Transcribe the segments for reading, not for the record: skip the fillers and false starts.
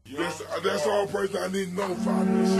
That's all person I need to know for this.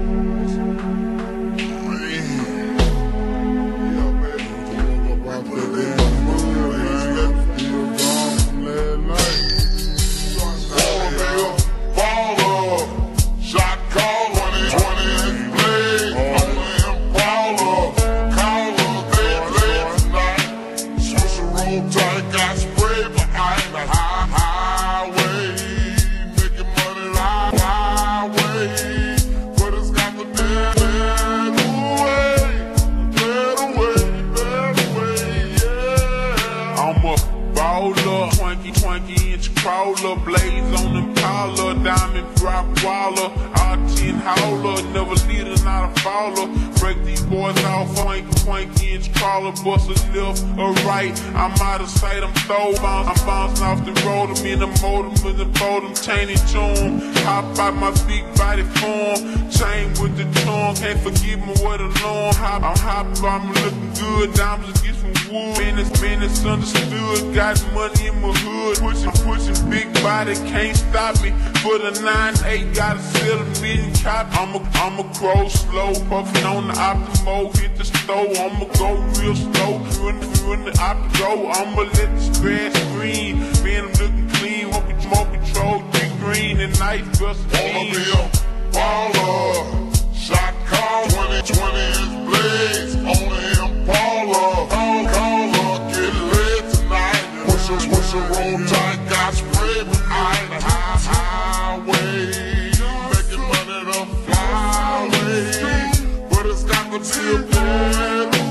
Crawler, blaze on them collar, diamond drop waller, R10 hauler, never leader, not a faller. Break these boys off, twanky inch crawler, bust a left or right. I'm out of sight, I'm throw, I'm bouncing off the road, I'm in the motor, with the boat, I'm chaining tune. Hop out my big body form, chain with the tongue, can't forgive me what alone. I'm hopping, I'm looking good, diamonds get some wood. Man, it's understood, got money in my hood, pushing big body, can't stop me. For the 9-8, gotta sell a million cop. I'ma grow slow, puffin' on the Optimo, hit the stove. I'ma go real slow, when the Optimo, I'ma let the square screen. Man, I'm looking clean, won't control, 3 green and nice bust. Wanna be a baller, shot call, 2020 is blaze, on the Impala. Caller, get lit tonight, push a roll tight, got spread behind the highway, making money the flyway, but it's got to be a better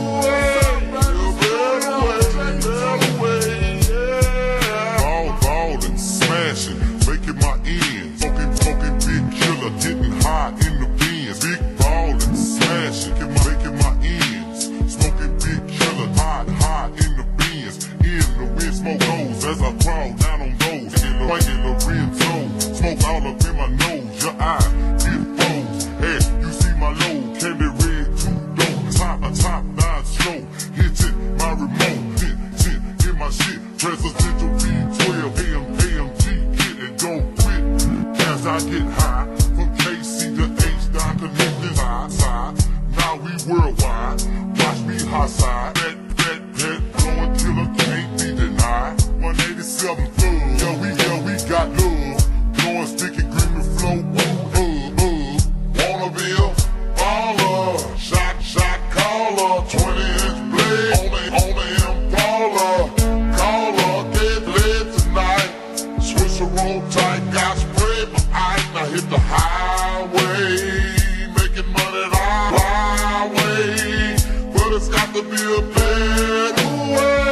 way, yeah. Ballin', smashing, making my ends, smoking big killer, getting high in the bins. Big ballin', smashing, making my ends, smoking big killer, high in the bins. In the wind, smoke goes as I crawl down on those. In the red zone, smoke all up in my nose. Your eyes get froze. Hey, you see my load, candy red, 2 dope. Top 9 slow, hit it, my remote, hit my shit. Presidential V12, AMG, get it, don't quit. As I get high, from KC to H, down connected side. Now we worldwide, watch me hot side. Bet, blowing killer, can't be denied. 187 thug, yeah we got love. Blowing sticky green flow, wanna be a baller, shot caller, 20-inch blade, on the Impala. Caller, get lit tonight, switch a roll tight, got spread behind. Now hit the highway, making money the highway, but it's got to be a better way.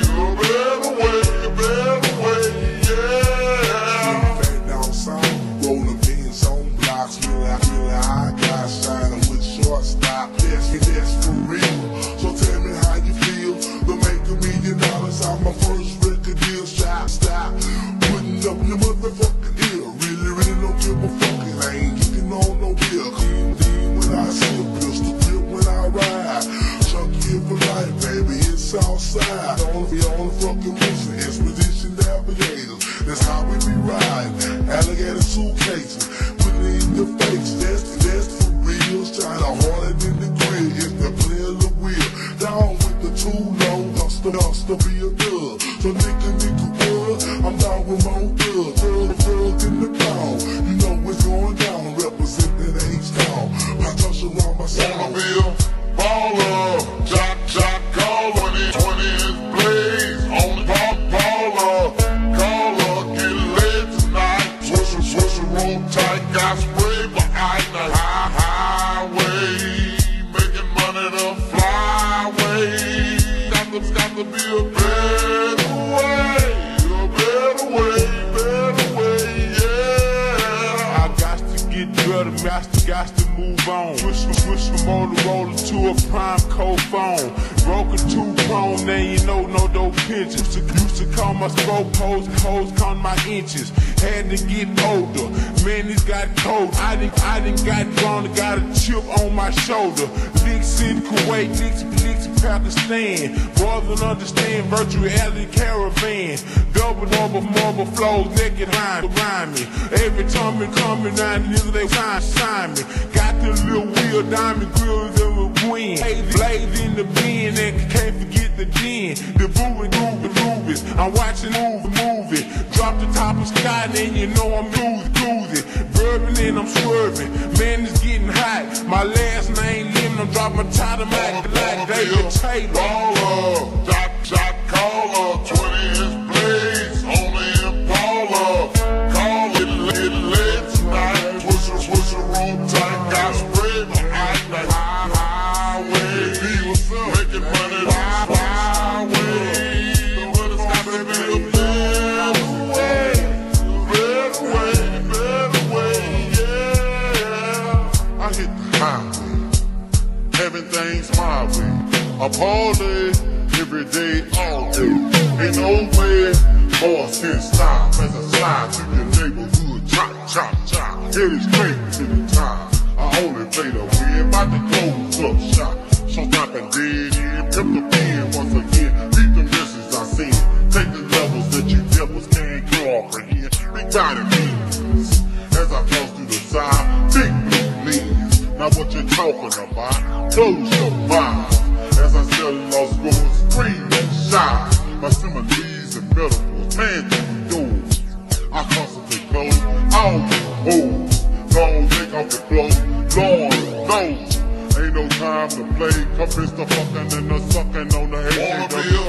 That's for real. So tell me how you feel. To make $1 million off my first record deal. Stop putting up your motherfucking deal. Really don't give a fuck. I ain't looking on no bill. Clean when I see a pistol, grip when I ride. Chunky for life, baby, it's outside. On the fucking mission, expedition navigators. That's how we be riding. Alligator suitcases, put it in your face. That's for real. Trying harder than the grill. If the player the wheel, down with the too low, hustle be a dub. So nigga what? I'm down with my own thug in the town. You know what's going down, representing H-Town. I touch around my side. Wanna be a baller, shot caller, 20-inch blaze, on the baller. Caller, get lit tonight, switch a roll tight, got spray behind the highway, making money the flyway. Got to be a better way, yeah. I got to get better, master, got to move on. Push from Motorola to a prime cold phone. Broken 2-prone, now you know no dope pinches. Used to call my stroke hoes call my inches. had to get older. Man, it's got cold. I done got drawn and got a chip on my shoulder. Licks in Kuwait, licks in Pakistan. Brothers understand virtual reality caravan. Double marble flows, naked rhyme me. Every time it coming down, niggas they sign me. Got the little wheel, diamond grills that will win. Blades in the bin and can't forget the gin. The movies, I'm watching movie. Drop the top of sky and then you know I'm losing. Bourbon and I'm swerving. Man, it's getting hot. My last name Lim, I'm dropping my title like David Taylor. Baller, shot caller, 20-inch blades, only Impala. Call it lit tonight. Push a room tight, got spread my eyes like highway. Making money on the highway. The sky's gonna be a better way, yeah. I hit the highway, everything's my way. I party every day, all day. Ain't no way, boys can stop as I slide through your neighborhood. Chop, headed straight to the top. I only play the win, about to close up shop. So dropping dead in, pimp the pen once again. Beat the misses I seen. Take the levels that you devils can't comprehend. Big body beans, as I flow through the side. Big blue leaves, now what you talking about? Close your mind. As I sell lost gold, scream and shine. My similes and metaphors, man through the doors. I constantly close, all the holes. Don't take off the clothes, Lord knows. Ain't no time to play, compass the fucking and the sucking on the head.